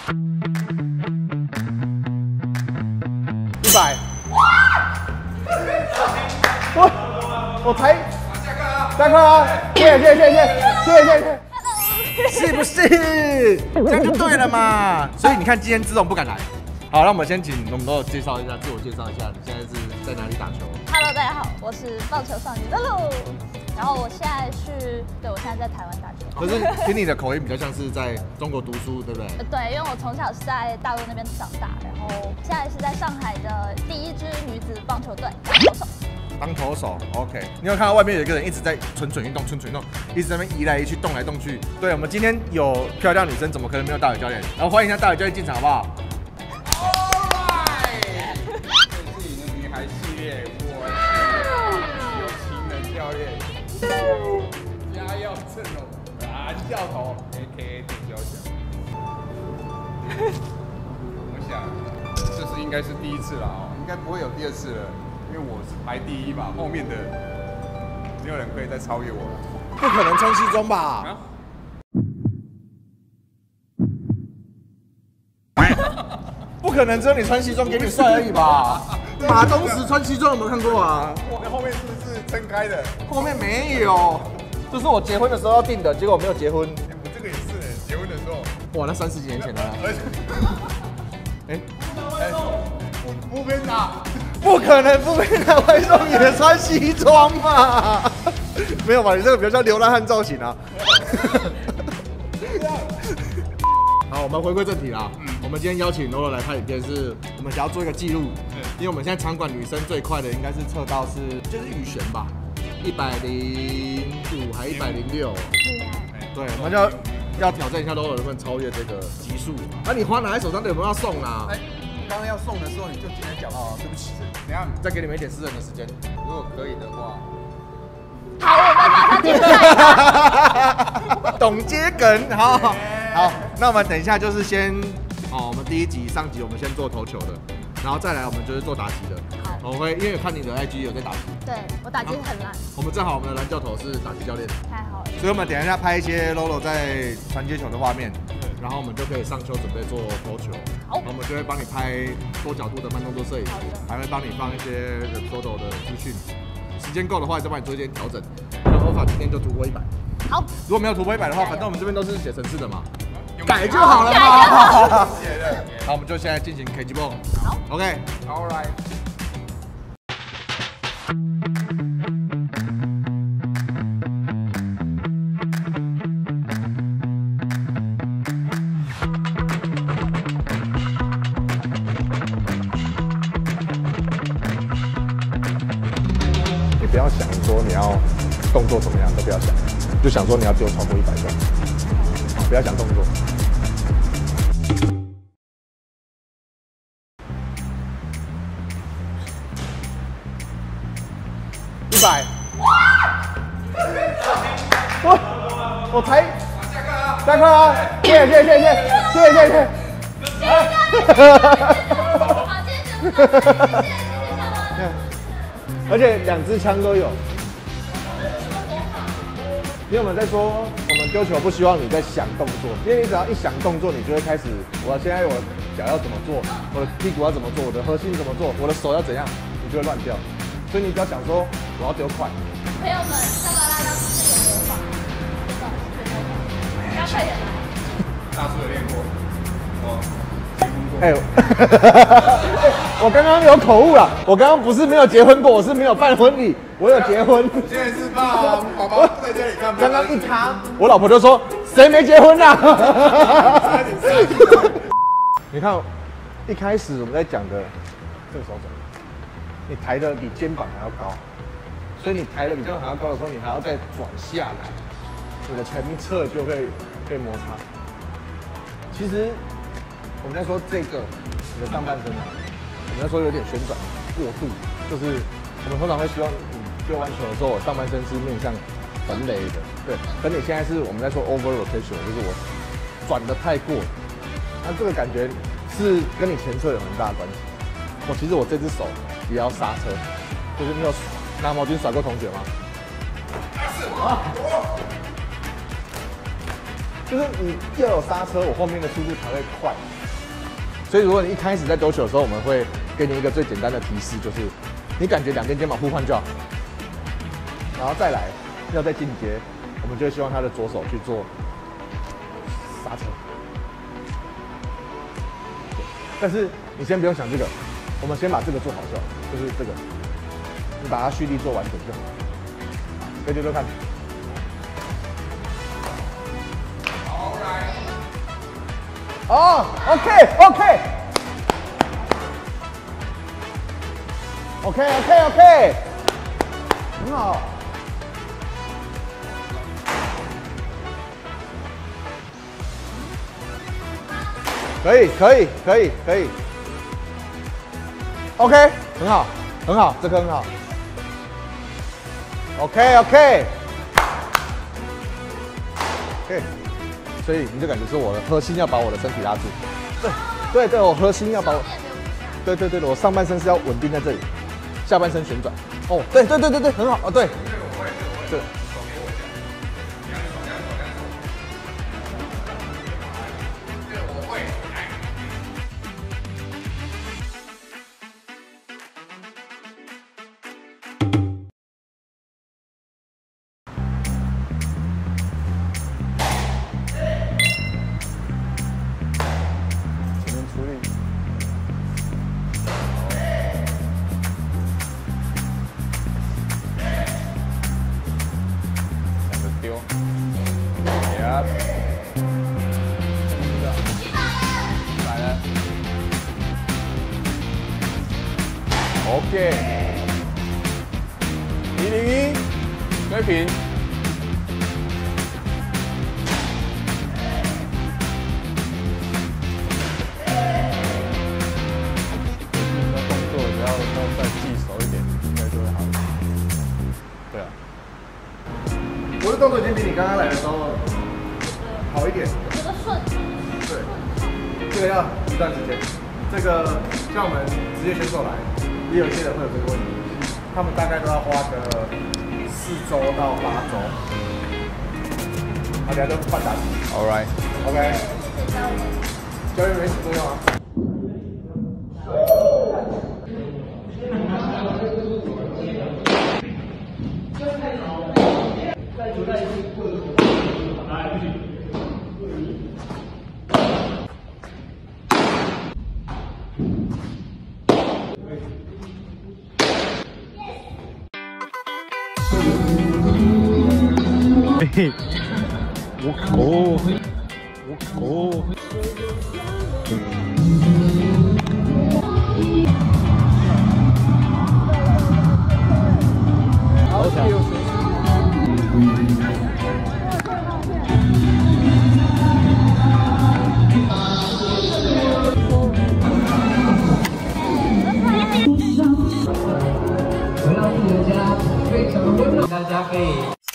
100。我才下课啊！谢。是不是？这样就对了嘛。所以你看，今天志龙不敢来。好，那我们先请我们都介绍一下，自我介绍一下，你现在是在哪里打球 ？Hello， 大家好，我是棒球少女露露。然后我现在在台湾打球。 可是听你的口音比较像是在中国读书，对不对？ 对，因为我从小是在大陆那边长大，然后现在是在上海的第1支女子棒球队当投手。 当投手 ，OK。你有看到外面有一个人一直在蠢蠢欲动，一直在那边移来移去，动来动去。对，我们今天有漂亮女生，怎么可能没有大伟教练？然后欢迎一下大伟教练进场，好不好？ 这是你的女孩系列，我是有情人教练，家要阵容，蓝教头 ，A.K.A. 丁教授。我想这是应该是第1次了哦，应该不会有第2次了，因为我是排第1吧，后面的没有人可以再超越我了。 不可能穿西装吧？ 啊不可能只有你穿西装给你帅而已吧？马东石穿西装有没有看过啊？ 我后面是不是撑开的？ 后面没有，这是我结婚的时候要订的，结果我没有结婚。 我这个也是，结婚的时候。 哇，那30几年前了。 不偏打， 不可能不偏打外送也穿西装嘛？没有吧？你这个比较像流浪汉造型啊。好，我们回归正题啦。我们今天邀请罗罗来拍影片，是我们想要做一个记录。因为我们现在场馆女生最快的应该是测到就是羽璇吧，105还106。 厉害。 对，我们要挑战一下罗罗能不能超越这个级数。那你花拿在手上的有没有要送啊？ 刚刚要送的时候你就直接讲哦，对不起，等下再给你们一点私人的时间。 如果可以的话。 好，我们马上接下来。 懂接梗，好，那我们等一下就是先，我们第1集、上集我们先做投球的，然后再来我们就是做打击的。 好， 我会因为看你的 IG 有在打击， 对我打击很烂。 我们正好我们的蓝教头是打击教练， 太好了。 所以我们等一下拍一些 Lolo 在传接球的画面，然后我们就可以上球准备做投球。 好， 我们就会帮你拍多角度的慢动作摄影，还会帮你放一些 photo 的资讯。 时间够的话，再帮你做一点调整。像欧法今天就突破100。好，如果没有突破100的话，反正我们这边都是写程式的嘛，改就好了嘛。好，我们就现在进行 KG ball。好 ，OK，All right。 不要想说你要动作怎么样，都不要想，就想说你要丢超过100分，不要想动作。 100。我才下课啊！谢。而且2支枪都有。因为我们在说，我们丢球不希望你在想动作，因为你只要一想动作，你就会开始，我现在我脚要怎么做，我的屁股要怎么做，我的核心怎么做，我的手要怎样，你就会乱掉。所以你只要想说，我要丢快。 朋友们，下巴拉拉不是有魔法，要快点来。 大叔有练过， 我刚刚有口误了，我刚刚不是没有结婚过，我是没有办婚礼，我有结婚。 现在是爸爸在这里看。 刚刚一插，我老婆就说谁没结婚啊？你看，一开始我们在讲的这个手肘，你抬的比肩膀还要高，所以你抬的比肩膀还要高的时候，你还要再转下来，你的前侧就会被摩擦。其实我们在说这个你的上半身啊，我们在说有点旋转过度，就是我们通常会希望你丢完球的时候，上半身是面向本垒的，对。可你现在是我们在说 over rotation， 就是我转的太过，那这个感觉是跟你前侧有很大的关系。其实我这只手也要刹车，就是你有拿毛巾甩过同学吗？ 就是你要有刹车，我后面的速度才会快。所以如果你一开始在丢球的时候，我们会给你一个最简单的提示，就是你感觉两边肩膀互换就好，然后再来要再进阶，我们就会希望他的左手去做刹车。但是你先不用想这个，我们先把这个做好就好，就是这个，你把它蓄力做完整就好。可以丢丢看。哦 ，OK，很好。可以。OK， 很好，这个很好。OK， 所以你就感觉是我的核心要把我的身体拉住。对，我核心要把我，对，我上半身是要稳定在这里，下半身旋转。哦，对，很好，哦，对，对。OK， 101，追平。动作只要再记熟一点，应该就会好一点。对啊，我的动作已经比你刚刚来的时候好一点。 我觉得顺。 对，这个要一段时间。这个像我们职业选手来，也有一些人会有这个问题，他们大概都要花个4周到8周。大家都半打击。All right. OK。教练没什么作用啊。嘿，我好强。 回到自己的家，非常的温暖，大家可以。